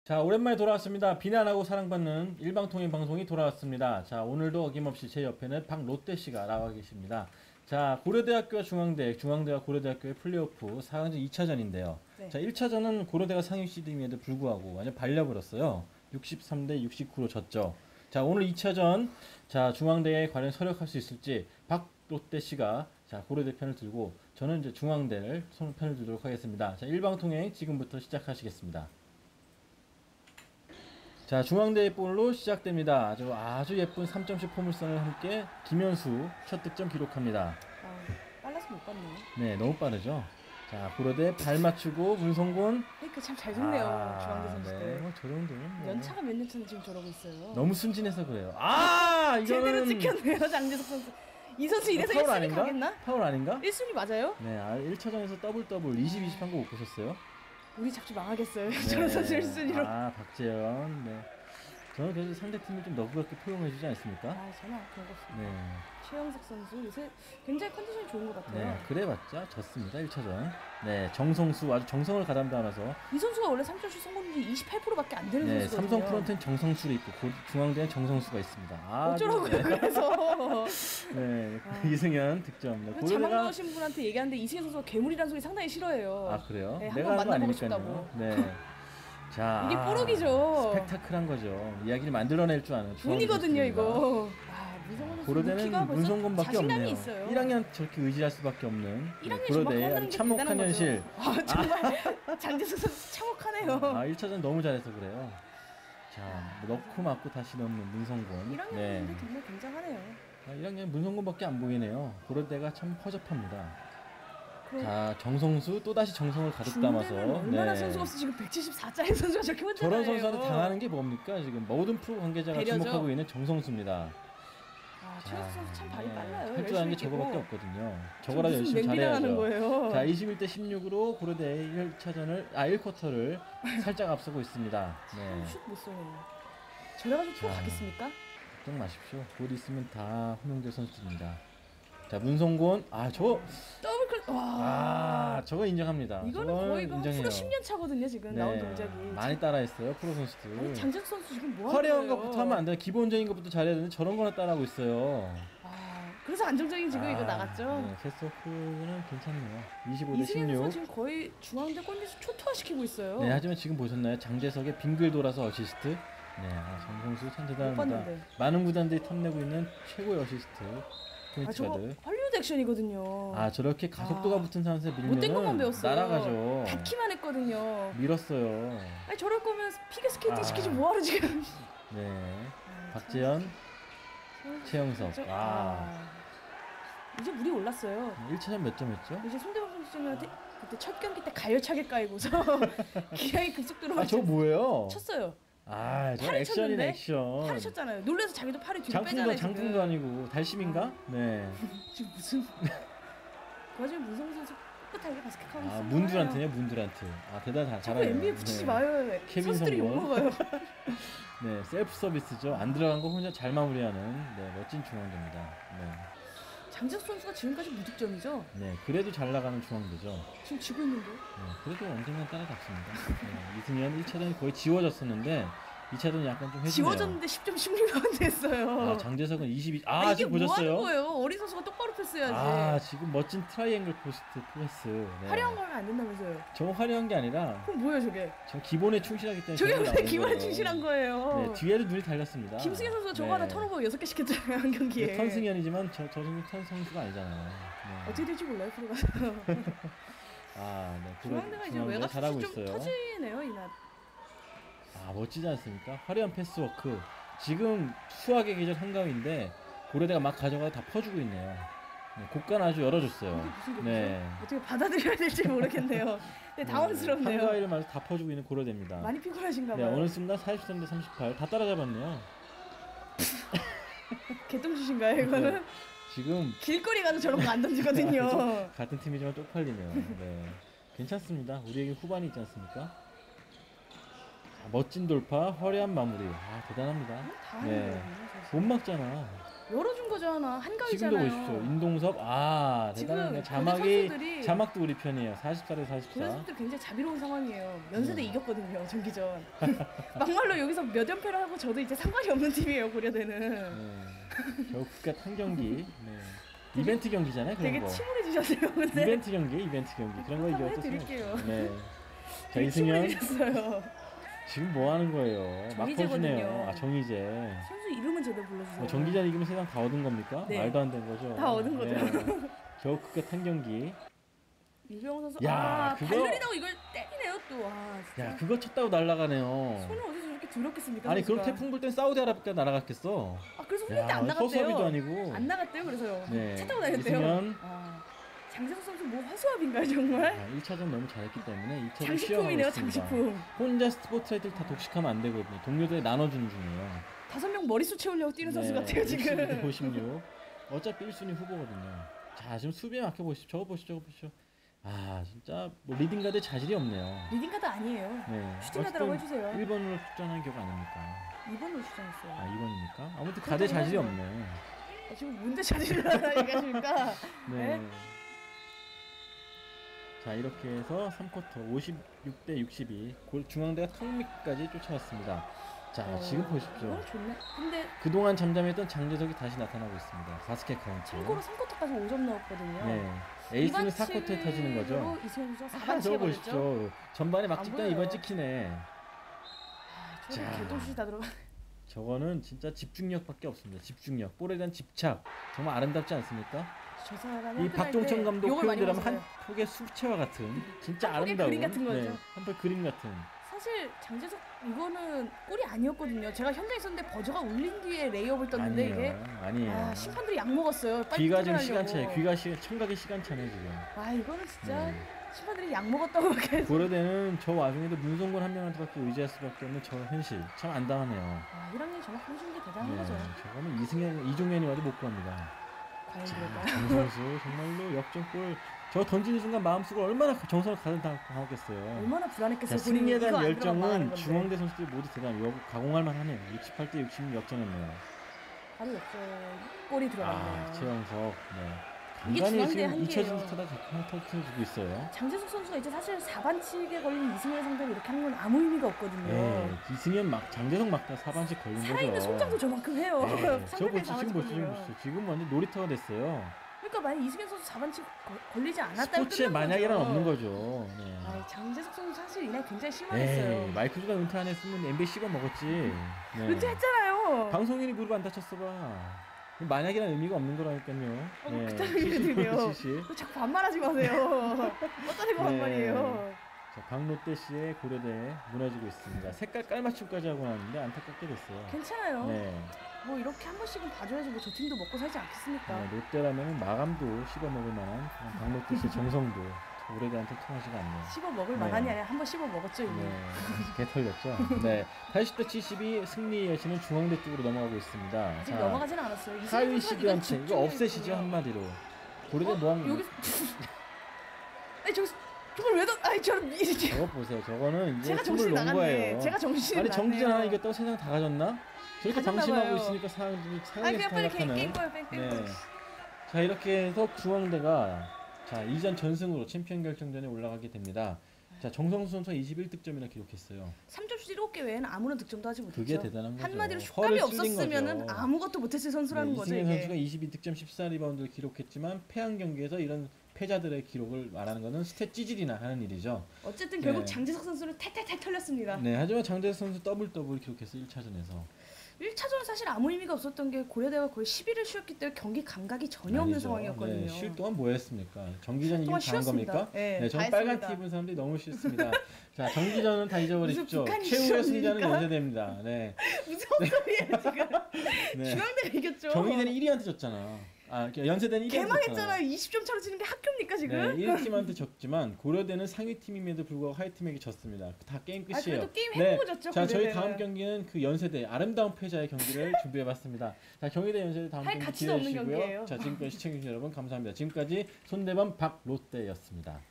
자, 오랜만에 돌아왔습니다. 비난하고 사랑받는 일방통행 방송이 돌아왔습니다. 자, 오늘도 어김없이 제 옆에는 박롯데 씨가 나와 계십니다. 자, 고려대학교와 중앙대, 중앙대와 고려대학교의 플레이오프 4강전 2차전인데요. 네. 자, 1차전은 고려대가 상위 시드임에도 불구하고 완전 발려버렸어요. 63대 69로 졌죠. 자, 오늘 2차전, 자, 중앙대에 과연 서력할 수 있을지 박롯데 씨가 자, 고려대 편을 들고 저는 이제 중앙대를 편을 들도록 하겠습니다. 자, 일방통행 지금부터 시작하시겠습니다. 자, 중앙대의 볼로 시작됩니다. 아주 예쁜 3점슛 포물선을 함께 김현수 첫 득점 기록합니다. 빨라서 못 봤네요. 네, 너무 빠르죠. 자, 고려대 발 맞추고 문성곤. 페이크 참 잘 좋네요. 중앙대 선수들. 네, 저 정도면 뭐. 연차가 몇 년 차인데 지금 저러고 있어요. 너무 순진해서 그래요. 제대로 이거는 찍혔네요, 장재석 선수. 이 선수 이래서 파울 1순위 아닌가? 가겠나? 파울 아닌가? 1순위 맞아요? 네, 1차전에서 더블 20 한 거 못 보셨어요? 우리 잡지 망하겠어요. 네. 저런 선수 1순위로. 박재현. 네. 저는 그래도 상대팀을 좀 너그럽게 포용해주지 않습니까? 저는 그런 거 없습니다. 네. 최영석 선수 요새 굉장히 컨디션이 좋은 것 같아요. 네, 그래봤자 졌습니다. 1차전. 네, 정성수 아주 정성을 가담하면서 이 선수가 원래 3점슛 성공률이 28%밖에 안 되는 네, 선수거든요. 삼성 프론트는 정성수를 있고 중앙대는 정성수가 있습니다. 어쩌라고요? 네. 그래서 네, 이승현 득점. 네, 자막 넣으신 분한테 얘기하는데 이승현 선수가 괴물이라는 소리 상당히 싫어해요. 그래요? 네, 내가 한번 하는 거 만나보고 아니니까요. 싶다고. 네. 자, 이게 뽀록이죠. 스펙타클한 거죠. 이야기를 만들어낼 줄 아는 운이거든요 이거. 고려대는 문성곤밖에 없네요. 있어요. 1학년 저렇게 의지할 수밖에 없는 1학년 고려대의 참혹한 현실. 정말 장재석 선수 참혹하네요. 1차전 너무 잘해서 그래요. 자, 넣고 맞고 다시 넣는 문성곤. 1학년인데 정말 굉장하네요. 1학년 문성곤밖에 안 보이네요. 고려대가 참 허접합니다. 자, 정성수 또다시 정성을 가득 담아서 얼마나 선수가 없어. 지금 174짜리 선수가 저렇게 먼저 저런 선수한테 당하는 게 뭡니까? 지금 모든 프로 관계자가 배려죠. 주목하고 있는 정성수입니다. 최영수 선수 참 발이 빨라요. 할 줄 아는 게 저거밖에 없거든요. 저거라 무슨 열심히 잘해야죠. 거예요. 자, 21대 16으로 고려대 1차전을 1쿼터를 살짝 앞서고 있습니다. 네. 슛못 쏘네요. 저래가지고 프로 가겠습니까? 걱정 마십시오. 곧 있으면 다 호명될 선수들입니다. 자, 문성곤. 더블 클. 와. 저거 인정합니다. 이거는 거의 프로 10년 차거든요, 지금 나온 동작이. 많이 따라했어요, 프로 선수들. 아니, 장재석 선수 지금 뭐 하는 화려한 거예요? 것부터 하면 안 돼. 기본적인 것부터 잘해야 되는데 저런 거나 따라하고 있어요. 그래서 안정적인 지금 이거 나갔죠. 네, 캐스터프는 괜찮네요. 25대 이승현 16. 선수 지금 거의 중앙대 골밑을 초토화시키고 있어요. 네, 하지만 지금 보셨나요? 장재석의 빙글 돌아서 어시스트. 네, 정성수 참 대단합니다. 많은 구단들이 탐내고 있는 최고의 어시스트. 포인트 가드. 헐리우드 액션이거든요. 저렇게 가속도가 붙은 상태에서 못된 것만 밀면은 배웠어요. 날아가죠. 닿기만 했거든요. 밀었어요. 아니 저럴 거면 피겨스케이팅 시키지 뭐하러 지금. 네. 박재현, 최영석. 이제 물이 올랐어요. 1차전 몇 점 했죠? 이제 손대범 선수한테 그때 첫 경기 때 가열차게 까이고서 기량이 급속도로 저거 뭐예요? 쳤어요. 저 액션이네, 쳤는데? 액션. 팔을 쳤잖아요. 놀라서 자기도 팔을 뒤로 빼잖아요. 장풍도 아니고 달심인가? 네. 지금 무슨 그 와중에 문성훈 선수 꿋꿋하게 바스켓하고 있어요. 문두란트네요, 문두란트. 대단히 잘하네요. NBA 붙이지 마요. 케빈 선수들이 성공. 욕먹어요. 네, 셀프 서비스죠. 안 들어간 거 혼자 잘 마무리하는 멋진 중앙대입니다. 네. 장재석 선수가 지금까지 무득점이죠? 네, 그래도 잘 나가는 중앙대죠. 지금 지고 있는데? 네, 그래도 언젠간 따라잡습니다. 네, 이승현 1차전이 거의 지워졌었는데 2차전이 약간 좀 해지네요. 지워졌는데 10점 16라운드 했어요. 장재석은 22. 이게 지금 뭐 보셨어요? 하는 거예요? 어린 선수가 똑바로 패스해야지. 지금 멋진 트라이앵글 포스트 패스. 네. 화려한 거 하면 안 된다면서요? 저거 화려한 게 아니라 그럼 뭐예요 저게? 저 기본에 충실하기 때문에 저게 저거 왜 나온 기본에 거예요. 충실한 거예요? 네, 뒤에도 눈이 달렸습니다. 김승현 선수가 저거 하나 턴오버 6개 시켰잖아요 한 경기에. 턴승현이지만 저 선수 턴 선수가 아니잖아요. 네. 어떻게 될지 몰라요 프로 가서. 네. 중앙대가 이제 외곽 잘하고 슛이 좀 있어요. 터지네요 이날. 멋지지 않습니까? 화려한 패스워크. 지금 수학의 계절 한가위인데 고려대가 막 가져가서 다 퍼주고 있네요. 네, 곡간 아주 열어줬어요. 네. 어떻게 받아들여야 될지 모르겠네요. 네, 당황스럽네요. 한가위를 마저 다 퍼주고 있는 고려대입니다. 많이 피곤하신가 봐요. 네, 어느 순간 43대 38 다 따라잡았네요. 개똥슛인가요 이거는? 네, 지금 길거리 가서 저런 거 안 던지거든요. 같은 팀이지만 쪽팔리네요. 네, 괜찮습니다. 우리에게 후반이 있지 않습니까? 멋진 돌파, 화려한 마무리. 아, 대단합니다. 다 하는 네. 거예요. 사실. 못 막잖아. 열어준 거죠 하나 지금도 한가위잖아요. 보십시오. 인동섭. 아, 대단하네. 지금 자막이 자막도 우리 편이에요. 44대 44. 고대 선수들 굉장히 자비로운 상황이에요. 연세대 네. 이겼거든요 정기전. 막말로 여기서 몇 연패를 하고 저도 이제 상관이 없는 팀이에요 고려대는. 네. 겨우 끝 한 경기. 네. 이벤트 경기잖아요. 그런 되게 거. 침울해지셨어요. 근데 이벤트 경기. 그런 거 이게 한번 어떠세요? 해드릴게요. 네. 자, 되게 이승현 침울해지셨어요. 지금 뭐 하는 거예요? 막 정희재거든요. 터지네요. 아, 정희재. 선수 이름은 제대로 불러주세요. 뭐 정기전 이기면 세상 다 얻은 겁니까? 네. 말도 안 되는 거죠. 다 얻은 거죠. 네. 겨우 끝 한 경기. 이병헌 선수 야, 그거- 발놀이라고 이걸 때리네요 또. 진짜. 야, 그거 쳤다고 날아가네요. 손을 어디서 저렇게 더럽겠습니까? 아니, 그럼 선수가. 태풍 불 땐 사우디아라비아 날아갔겠어. 아 그래서 훈련 때 야, 안 나갔대요. 허수아비도 아니고. 안 나갔대요. 그래서요. 네. 차 타고 다녔대요. 이승현. 아, 장재석 선수 뭐 허수아비인가요 정말? 아, 1차전 너무 잘했기 때문에 2차전 쉬어가고 장식품이네요 있습니다. 장식품. 혼자 스포트라이트를 다 독식하면 안 되거든요. 동료들에 나눠주는 중이에요. 5명 머릿수 채우려고 뛰는 선수 네, 같아요 지금. 56. 어차피 1순위 후보거든요. 자, 지금 수비에 맡겨 보십시오. 저거 보십시오. 아, 진짜 뭐 리딩 가드에 자질이 없네요. 리딩카드 아니에요. 네. 슈팅 가드라고 해주세요. 1번으로 출전한 기억 아닙니까? 2번으로 주장했어요. 아, 2번입니까? 아무튼 가드에 자질이 없네. 지금 문제 찾으려 얘기하십니까? 네. 네? 자, 이렇게 해서 3쿼터 56대 62 중앙대가 턱밑까지 쫓아왔습니다. 자, 지금 보십시오. 이건 좋네. 근데 그동안 잠잠했던 장재석이 다시 나타나고 있습니다. 바스켓 카운트. 참고로 3쿼터까지 5점 넣었거든요. 네. 에이스는 4쿼터에 터지는 거죠. 이승현 선수 아, 4반 저거 치게 걸렸죠. 보십시오. 전반에 막 안 찍다가 보여요. 이번 찍히네. 아, 저기 자. 개똥슛이 다 들어가. 저거는 진짜 집중력밖에 없습니다. 집중력. 볼에 대한 집착. 정말 아름답지 않습니까? 저 사람이 이 박종천 감독 욕을 많이 표현대로 하면 먹었어요. 한 폭의 숙체와 같은 진짜 한 폭의 아름다운 그림 같은 거죠. 한 폭의 그림 같은. 사실 장재석 이거는 골이 아니었거든요. 제가 현장에 있었는데 버저가 울린 뒤에 레이업을 떴는데 이게 아니에요. 아, 심판들이 약 먹었어요. 빨리 귀가 지금 퇴근하려고. 시간차에 청각의 시간차네 지금. 아 이거는 진짜 네. 심판들이 약 먹었다고밖에. 고려대는 저 와중에도 문성곤 한 명한테밖에 의지할 수밖에 없는 저 현실 참 안당하네요. 아 1학년 전학 해준 게 대단한 거죠. 저거는 이종현이 와도 못 구합니다. 과연 자, 그럴까요? 정 선수 정말로 역전골 저 던지는 순간 마음속으로 얼마나 정성을 가득하겠어요. 얼마나 불안했겠어요. 자, 본인이 승리에 이거 대한 안 들어가면 망하는 열정은 건데. 중앙대 선수들이 모두 대단히 가공할 만하네요. 68대 66 역전했네요. 바로 역전 골이 들어갔네요. 아, 최영석. 네. 이게 간간히 중앙대 지금 한계예요. 2차전 타다 터트려주고 있어요. 장재석 선수가 이제 사실 4반칙에 걸린 이승현 상대로 이렇게 하는 건 아무 의미가 없거든요. 네, 이승현 장재석 막다 4반씩 걸린 거죠. 살아있는 송장도 저만큼 해요. 네, 저 상대편이 보시죠. 지금 보시죠. 4반칙 보시죠. 지금 완전 놀이터가 됐어요. 그러니까 만약 이승현 선수 4반칙 걸리지 않았다면 스포츠에 끝난 만약이란 거죠. 없는 거죠. 네. 아, 장재석 선수 사실 이날 굉장히 실망했어요. 네, 마이클즈가 은퇴 안 했으면 NBA 씹어 먹었지. 네. 은퇴했잖아요. 방송인이 무릎 안 다쳤어 봐. 만약이란 의미가 없는 거라니까요. 그딴 얘기들이요. 자꾸 반말하지 마세요. 어쩌리고 반말이에요. 자, 박롯데 씨의 고려대 무너지고 있습니다. 색깔 깔맞춤까지 하고 나왔는데 안타깝게 됐어요. 괜찮아요. 네. 뭐 이렇게 한 번씩은 봐줘야지 뭐 저 팀도 먹고 살지 않겠습니까? 네, 롯데라면 마감도 씹어 먹을 만한 박롯데 씨의 정성도 고려대한테 통하지가 않네요. 씹어 먹을 네. 만한이 아니라 한 번 씹어 먹었죠 이미. 네, 개 털렸죠. 네, 80대 72 승리 여신은 중앙대 쪽으로 넘어가고 있습니다. 아직 넘어가지는 않았어요. 이승현 하위 선수가 시드한테 이건 이거 없애시죠 집중력이군요. 한마디로. 고려대 뭐한 여기 아니 저걸 왜 아니 저런 미리지. 저거 보세요. 저거는 이제 제가 춤을 정신이 놓은 나갔네. 거예요. 제가 정신이 아니 나갔네요. 정기전 하나 이겼다고 세상 다 가졌나? 저렇게 가졌나 방심하고 봐요. 있으니까 사람들이 아 상황에서 그냥 빨리 탈락하는. 게임 거예요 뺑뺑. 네. 자 이렇게 해서 중앙대가 자 2전 전승으로 챔피언 결정전에 올라가게 됩니다. 자 정성수 선수가 21득점이나 기록했어요. 3점슛 7개 외에는 아무런 득점도 하지 못했죠. 그게 대단한 거죠. 한마디로 허를 슛감이 찔린 없었으면은 거죠. 아무것도 못했을 선수라는 네, 거죠 이승현 이게. 선수가 22득점 14리바운드를 기록했지만 패한 경기에서 이런 패자들의 기록을 말하는 것은 스탯 찌질이나 하는 일이죠. 어쨌든 결국 네. 장재석 선수를 탈탈탈 털렸습니다. 네, 하지만 장재석 선수 더블 기록했어요 1차전에서. 1차전은 사실 아무 의미가 없었던 게 고려대가 거의 11을 쉬었기 때문에 경기 감각이 전혀 없는 상황이었거든요. 네, 쉴 동안 뭐 했습니까? 정기전 이기면 동안 다한 쉬었습니다. 겁니까? 네, 네, 저는 다 빨간 했습니다. 티 입은 사람들이 너무 싫습니다. 자, 정기전은 다 잊어버리십시오. 무슨 북한 최후의 승자는 이슈입니까? 연세대입니다. 네. 무슨 소리예요 지금. 네. 중앙대가 이겼죠. 정의대는 1위한테 졌잖아. 아, 연세대는 1위한테 개망했잖아요. 20점 차로 지는 게 학교입니까 지금? 네, 1팀한테 졌지만 고려대는 상위 팀임에도 불구하고 하위 팀에게 졌습니다. 다 게임 끝이에요. 그래도 게임 해보고 졌죠. 자, 저희 고려대는. 다음 경기는 그 연세대 아름다운 패자의 경기를 준비해봤습니다. 자, 경희대 연세대 다음 할 경기 가치도 없는 기대해 주시고요. 경기예요. 자, 지금까지 시청해주신 여러분 감사합니다. 지금까지 손대범 박롯데였습니다.